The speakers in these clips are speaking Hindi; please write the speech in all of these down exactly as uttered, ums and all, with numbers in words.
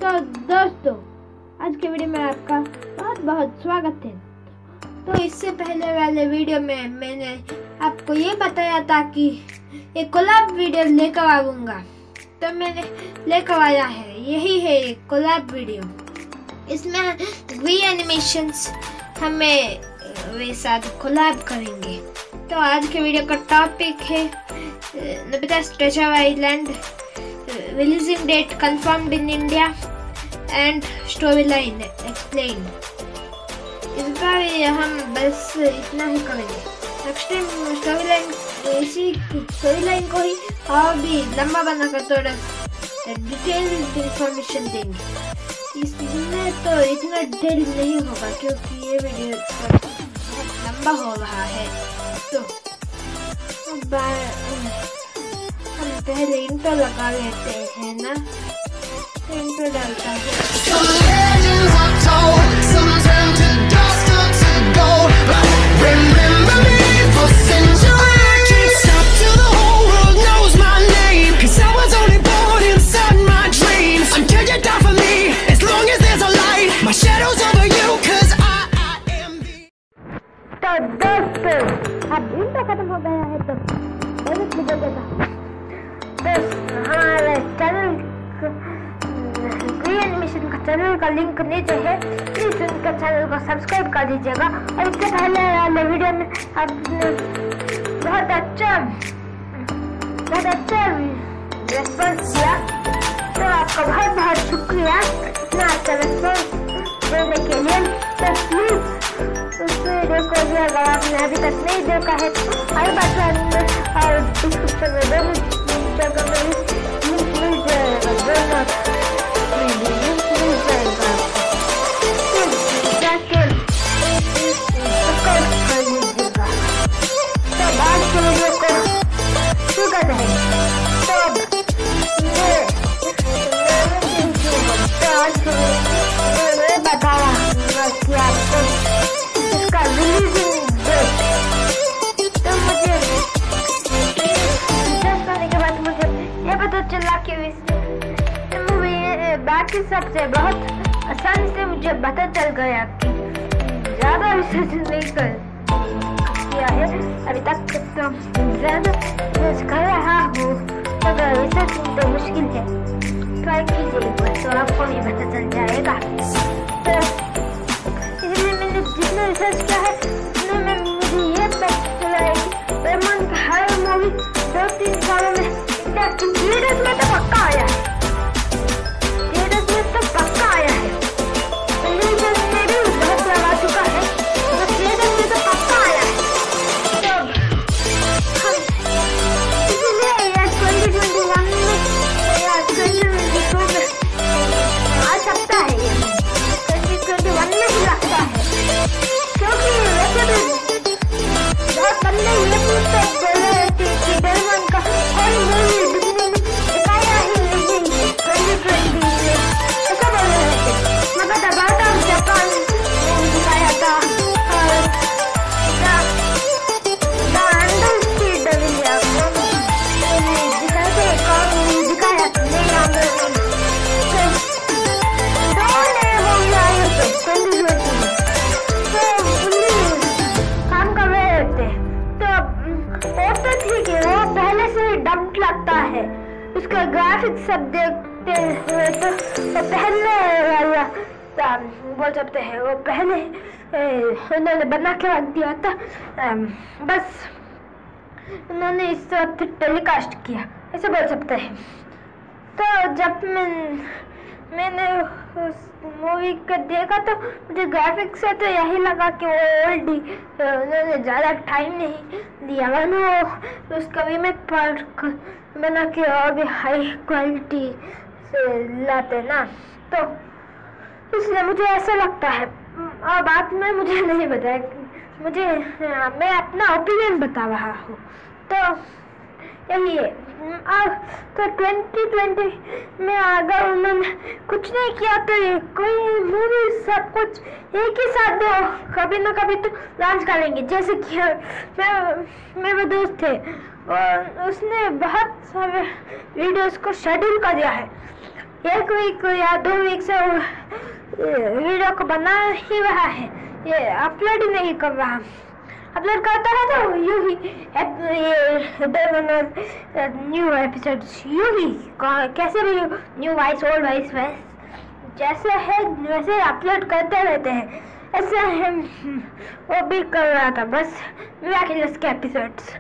तो दोस्तों, आज के वीडियो में आपका बहुत बहुत स्वागत है। तो इससे पहले वाले वीडियो में मैंने आपको ये बताया था कि एक कोलैब वीडियो लेकर आऊँगा, तो मैंने लेकर आया है। यही है एक कोलैब वीडियो। इसमें वी एनिमेशंस हमें वे साथ कोलैब करेंगे। तो आज के वीडियो का टॉपिक है Nobita's treasure island, releasing date confirmed in India and story line explain. इस बार हम बस इतना ही करेंगे। नेक्स्ट टाइम स्टोरी लाइन इसी स्टोरी लाइन को ही और भी लंबा बनाकर थोड़ा डिटेल इंफॉर्मेशन देंगे। इसमें तो इतना डिटेल नहीं होगा क्योंकि ये वीडियो बहुत लंबा हो रहा है। तो हम पहले इंट्रो लगा लेते हैं ना। तो इंट्रो डालता तो दोस्तों, अब इंट्रो खत्म हो गया है तो बहुत मजा देगा। तो हमारे चैनल वी एनिमेशन का चैनल का लिंक नीचे है, प्लीज उनका चैनल को सब्सक्राइब कर दीजिएगा। और इससे पहले वाले वीडियो में आपने बहुत अच्छा बहुत अच्छा रेस्पॉन्स दिया, तो आपका बहुत बहुत शुक्रिया इतना अच्छा रेस्पॉन्स देने के लिए। तो प्लीज उस वीडियो को भी अगर आपने अभी तक नहीं देखा है तो आई बटन और डिस्क्रिप्शन में दोनों जगह में लिंक मिल जाएगा, दोनों लिंक मिल जाएगा। जाके सब्सक्राइब कर लीजिएगा। तो आज के वीडियो को शुरू करते हैं। तो आज मैंने बताया कि आपको इसका रिलीजिंग डेट, तो मुझे सर्च करने के बाद मुझे ये पता चला कि मूवी बाकी सबसे बहुत आसानी से मुझे पता चल गया कि ज़्यादा रिसर्च नहीं कर किया है अभी तक। तो ज़्यादा रिसर्च कर रहा हूँ, अगर रिसर्च तो मुश्किल है, ट्राई कीजिए तो आपको भी पता चल जाएगा। तो इसलिए मैंने जितना रिसर्च किया है उसमें मैं मुझे ये पता चला है कि रेमन का हर मूवी दो तीन सालों में थिएटर्स में तो पक्का आया है, थिएटर्स में तो पक्का आया है। टेलीविजन में भी बहुत लगा चुका है, तो थिएटर्स में तो पक्का आया है। तो हम इसलिए या ट्वेंटी ट्वेंटी वन में या ट्वेंटी ट्वेंटी टू में आ सकता है, ये ट्वेंटी ट्वेंटी वन में भी लगता है। क्योंकि वैसे भी बहुत बंदे ये पूछते बोल रहे थे कि डरमन का कोई मूवी डिज्नी ने दिखाया ही नहीं ट्वेंटी ट्वेंटी में, ऐसा बोल रहे थे। मगर दबाता जापान ने दिखाया था और द अंडरस्टूड डेविल दिखाया था, एक और मूवी दिखाया था नहीं नाम दो नए मूवी आए थे ट्वेंटी ट्वेंटी में। काम कर रहे थे तो वो तो ठीक है, वो पहले से ही डम्प लगता है। उसका ग्राफिक्स सब देखते हुए तो वो पहले वाला बोल सकते हैं, वो पहले उन्होंने बना के रख दिया था, बस उन्होंने इस वक्त टेलीकास्ट किया, ऐसे बोल सकते हैं। तो जब मैं मैंने उस मूवी को देखा तो मुझे ग्राफिक्स से तो यही लगा कि वो ओल्ड ही, उन्होंने ज़्यादा टाइम नहीं दिया, वरना उसका रीमेक पार्ट बना के और भी हाई क्वालिटी से लाते ना। तो इसलिए मुझे ऐसा लगता है। और बात में मुझे नहीं बताया, मुझे मैं अपना ओपिनियन बता रहा हूँ। तो यही है। अब तो ट्वेंटी ट्वेंटी में अगर उन्होंने कुछ नहीं किया तो ये कोई मूवी सब कुछ एक ही साथ दो कभी ना कभी तो लॉन्च करेंगे। जैसे कि मैं मेरे दोस्त थे और उसने बहुत सारे वीडियोस को शेड्यूल कर दिया है। एक वीक या दो वीक से वीडियो को बना ही रहा है, ये अपलोड ही नहीं कर रहा। अपलोड करता है तो यूं ही न्यू एपिसोड यूं ही कैसे भी न्यू वॉइस ओल्ड वॉइस वैस जैसे है वैसे अपलोड करते रहते हैं। ऐसे हम वो भी कर रहा था बस मिराकलस के एपिसोड्स।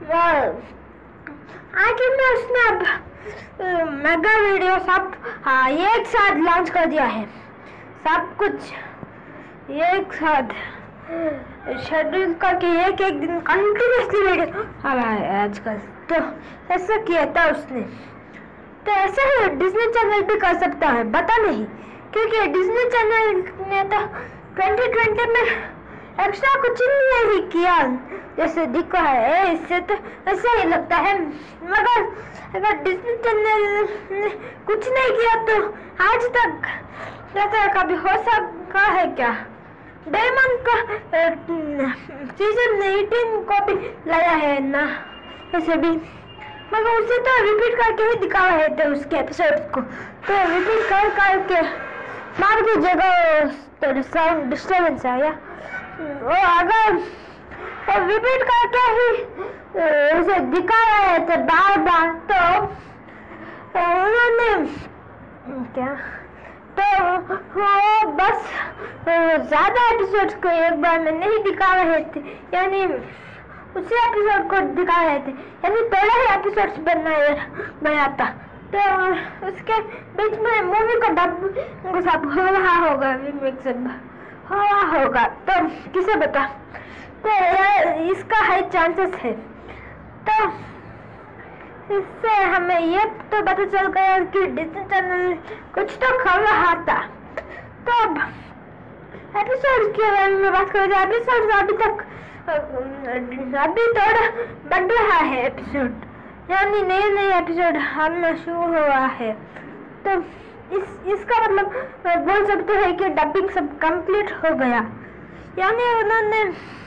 आखिर में उसने अब मेगा वीडियो सब हाँ एक साथ लॉन्च कर दिया है, सब कुछ एक साथ शेड्यूल करके एक एक दिन कंटिन्यूसली वीडियो आ रहा है आजकल। तो ऐसा किया था उसने, तो ऐसा ही डिज्नी चैनल भी कर सकता है, पता नहीं, क्योंकि डिज्नी चैनल ने तो ट्वेंटी ट्वेंटी में एक्स्ट्रा कुछ नहीं किया जैसे दिखा है, इससे तो ऐसा ही लगता है। मगर अगर डिज्नी चैनल ने कुछ नहीं किया तो आज तक ऐसा कभी हो सकता है क्या? डायमंड का सीजन एटीन को भी लाया है ना वैसे भी, मगर उसे तो रिपीट करके ही दिखा रहे थे उसके एपिसोड को, तो रिपीट कर करके मार की जगह तो साउंड डिस्टर्बेंस आया। वो अगर वो रिपीट करके ही उसे दिखा रहे थे बार बार तो उन्होंने क्या तो वो बस ज्यादा एपिसोड्स को एक बार में नहीं दिखा रहे थे, यानी उसी एपिसोड को दिखा रहे थे, यानी पहले ही एपिसोड्स बनाया बना था, तो उसके बीच में मूवी का डब सब हो रहा होगा, रीमेक सब हो रहा होगा, तो किसे बता। तो इसका हाई चांसेस है, तो इससे हमें ये तो पता चल गया कि डिज्नी चैनल कुछ तो कर रहा था। तो अब एपिसोड के बारे में बात करें, एपिसोड अभी तक अभी थोड़ा बढ़ रहा है एपिसोड, यानी नए नए एपिसोड आना शुरू हुआ है। तो इस इसका मतलब बोल सकते हैं कि डबिंग सब कंप्लीट हो गया, यानी उन्होंने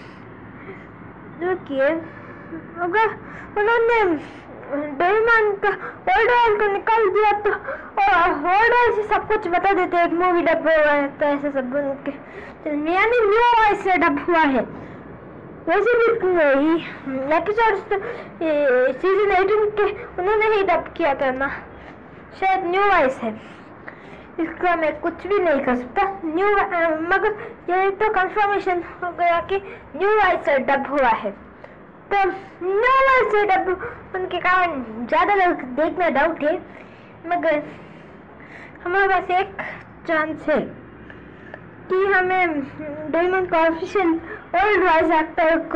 जो किए अगर उन्होंने डायमंड का ओल्ड को निकाल दिया तो और ओल्ड से सब कुछ बता देते, एक मूवी डब हुआ है तो ऐसे सब उनके यानी न्यू वॉइस से डब हुआ है। वैसे भी नहीं एपिसोड सीजन एटीन के उन्होंने ही डब किया था ना, शायद न्यू वॉइस है, इसका मैं कुछ भी नहीं कर सकता। न्यू मगर ये तो कंफर्मेशन हो गया कि न्यू वॉइस से डब हुआ है, तो न्यू वॉइस से डब उनके कारण ज़्यादा लोग देखना डाउट है, मगर हमारे पास एक चांस है कि हमें डायमंड का ऑफिशियल ओल्ड वॉइस एक्टर को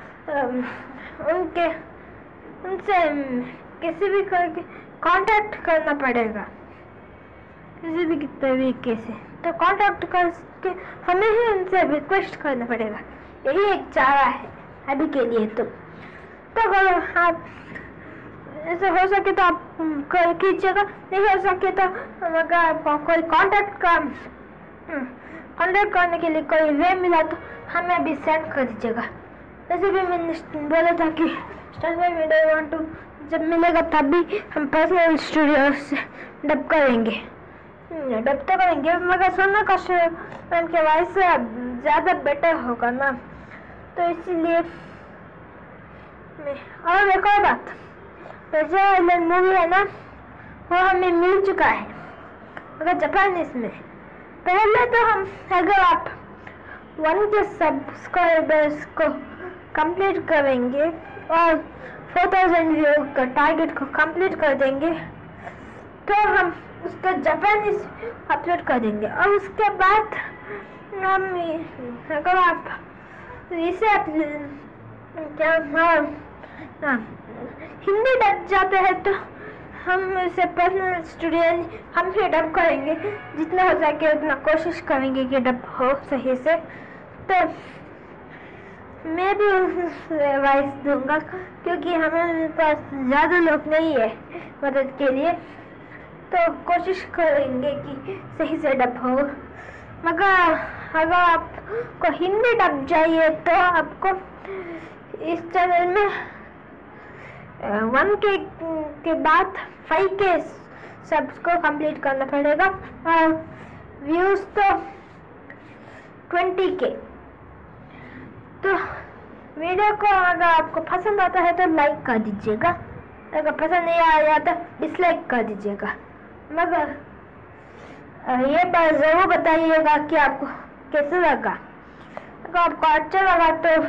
उनके उनसे किसी भी करके कांटेक्ट करना पड़ेगा, किसी भी तरीके से, तो कांटेक्ट करके हमें ही उनसे रिक्वेस्ट करना पड़ेगा, यही एक चारा है अभी के लिए। तो तो अगर आप ऐसे हो सके तो आप कीजिएगा, नहीं हो सके तो अगर आपको कोई कांटेक्ट का कांटेक्ट करने के लिए कोई वे मिला तो हमें भी सेंड कर दीजिएगा। वैसे भी मैंने बोला था कि स्टार में वीडियो वन टू जब मिलेगा तब भी हम पर्सनल स्टूडियो से डब करेंगे, डब तो करेंगे, मगर सोना का मैम के वॉइस से ज़्यादा बेटर होगा ना, तो इसीलिए और एक और बात, जो मूवी है ना वो हमें मिल चुका है अगर जापानीज में। पहले तो हम अगर आप वन के सब्सक्राइबर्स को कंप्लीट करेंगे और फोर थाउजेंड व्यू का टारगेट को कंप्लीट कर देंगे तो हम उसका जापानीज अपलोड कर देंगे, और उसके बाद हम अगर आप इसे क्या हाँ हाँ हिंदी डब जाते हैं तो हम इसे पर्सनल स्टूडियो हम भी डब करेंगे, जितना हो सके उतना कोशिश करेंगे कि डब हो सही से। तो मैं भी वॉइस दूंगा क्योंकि हमारे पास ज़्यादा लोग नहीं है मदद के लिए, तो कोशिश करेंगे कि सही से डब हो। मगर अगर आपको हिंदी डब चाहिए तो आपको इस चैनल में वन के के बाद फाइव के सबको कंप्लीट करना पड़ेगा। और व्यूज तो ट्वेंटी के। तो वीडियो को अगर आपको पसंद आता है तो लाइक कर दीजिएगा, अगर पसंद नहीं आया तो डिसलाइक कर दीजिएगा, मगर ये बात ज़रूर बताइएगा कि आपको कैसे लगा। अगर आपको अच्छा लगा तो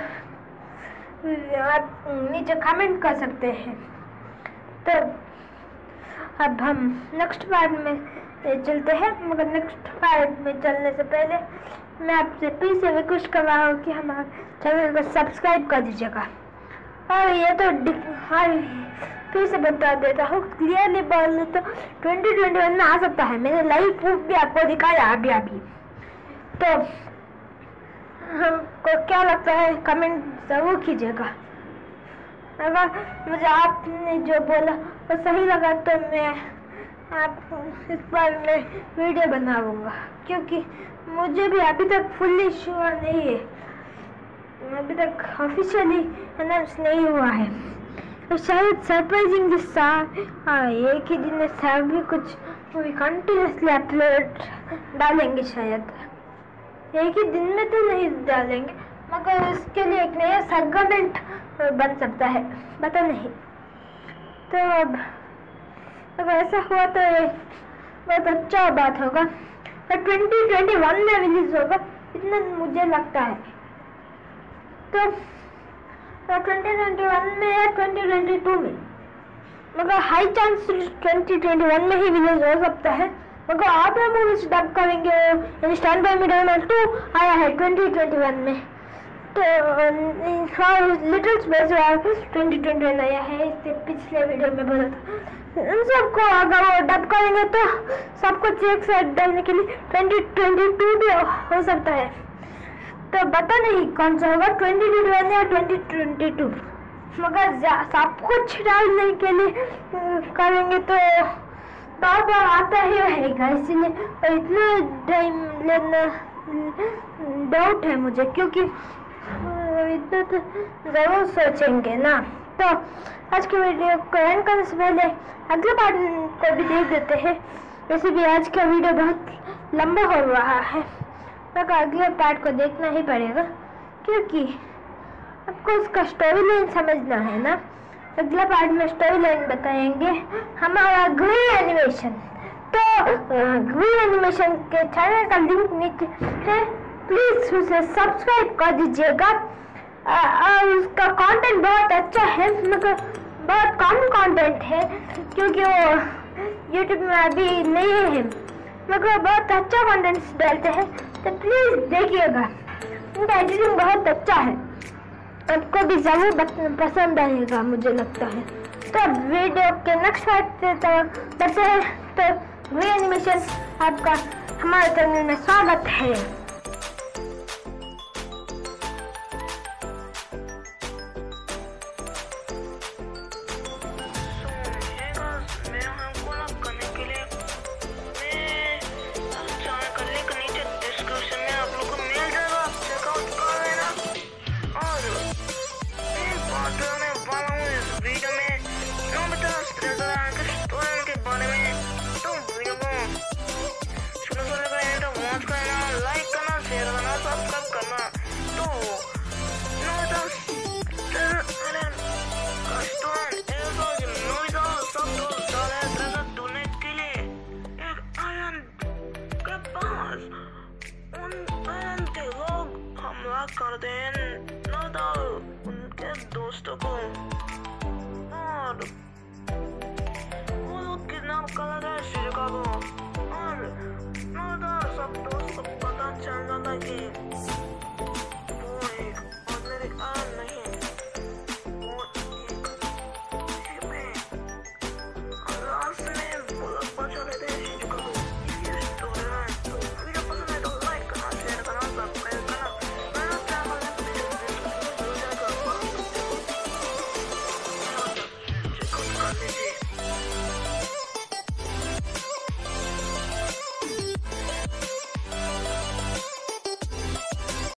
आप नीचे कमेंट कर सकते हैं। तो अब हम नेक्स्ट पार्ट में चलते हैं, मगर नेक्स्ट पार्ट में चलने से पहले मैं आपसे फिर से रिक्वेस्ट कर रहा हूँ कि हमारे चैनल को सब्सक्राइब कर दीजिएगा। और ये तो हाँ फिर से बता देता हूँ, क्लियरली बोल तो ट्वेंटी ट्वेंटी वन में आ सकता है। मैंने लाइव प्रूफ भी आपको दिखाया अभी अभी। तो हमको क्या लगता है कमेंट जरूर कीजिएगा। अगर मुझे आपने जो बोला वो सही लगा तो मैं आप इस बार में वीडियो बनाऊंगा, क्योंकि मुझे भी अभी तक फुल्ली श्योर नहीं है, अभी तक ऑफिशियली अनाउंस नहीं हुआ है। तो शायद सरप्राइजिंग दिस एक ही दिन में सभी कुछ मूवी कंटिन्यूसली अपलोड डालेंगे, शायद एक ही दिन में तो नहीं डालेंगे, मगर इसके लिए एक नया सेगमेंट बन सकता है, पता नहीं। तो अब अगर ऐसा हुआ तो बहुत अच्छा बात होगा। तो ट्वेंटी ट्वेंटी वन में रिलीज होगा, इतना मुझे लगता है। तो ट्वेंटी ट्वेंटी वन में या ट्वेंटी ट्वेंटी टू में, मगर high chance twenty twenty one में ही रिलीज हो सकता है। मगर आप मूवीज डब करेंगे, stand by me doorman two आया है ट्वेंटी ट्वेंटी वन में, तो little space twenty twenty one आया है, इससे पिछले वीडियो में बोला था। उन सबको अगर वो डब करेंगे तो सब कुछ एक साथ डालने के लिए ट्वेंटी ट्वेंटी टू भी हो सकता है। तो पता नहीं कौन सा होगा, ट्वेंटी ट्वेंटी वन या ट्वेंटी ट्वेंटी टू, मगर सब कुछ डालने के लिए करेंगे तो बार बार आता ही रहेगा, इसीलिए इतना टाइम लेना डाउट है मुझे, क्योंकि इतना तो जरूर सोचेंगे ना। तो आज की वीडियो को एंड करने से पहले अगले पार्ट को भी देख देते हैं। वैसे भी आज का वीडियो बहुत लंबा हो रहा है, तो अगले पार्ट को देखना ही पड़ेगा, क्योंकि आपको उसका स्टोरी लाइन समझना है ना। अगला पार्ट में स्टोरी लाइन बताएंगे हमारा ग्रीन एनिमेशन। तो ग्रीन एनिमेशन के चैनल का लिंक नीचे है, प्लीज उसे सब्सक्राइब कर दीजिएगा। और उसका कंटेंट बहुत अच्छा है, मगर बहुत कम कंटेंट है, क्योंकि वो यूट्यूब में अभी नहीं है, मगर बहुत अच्छा कंटेंट डालते हैं। तो प्लीज देखिएगा, उनका एडिटिंग बहुत अच्छा है, आपको भी जरूर पसंद आएगा मुझे लगता है। तो वीडियो के नेक्स्ट पार्ट से तो बचे हैं। तो ग्रीन एनिमेशन आपका हमारे चैनल में स्वागत है।